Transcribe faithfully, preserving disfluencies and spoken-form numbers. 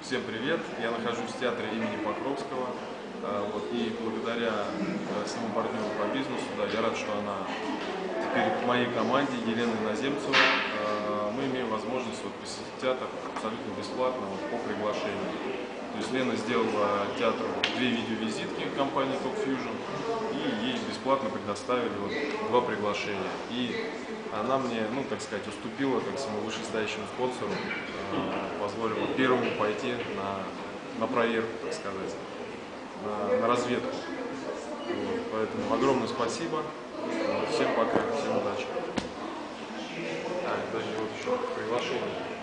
Всем привет! Я нахожусь в театре имени Покровского. Вот, и благодаря своему партнеру по бизнесу, да, я рад, что она теперь в моей команде, Елена Иноземцева, мы имеем возможность вот, посетить театр абсолютно бесплатно вот, по приглашению. То есть Лена сделала театру две видеовизитки компании Talk Fusion, и ей бесплатно предоставили вот, два приглашения. И она мне, ну, так сказать, уступила как своему вышестоящему спонсору, э, позволила первому пойти на, на проверку, так сказать, на, на разведку. Вот, поэтому огромное спасибо. Всем пока, всем удачи. А, даже вот еще приглашение.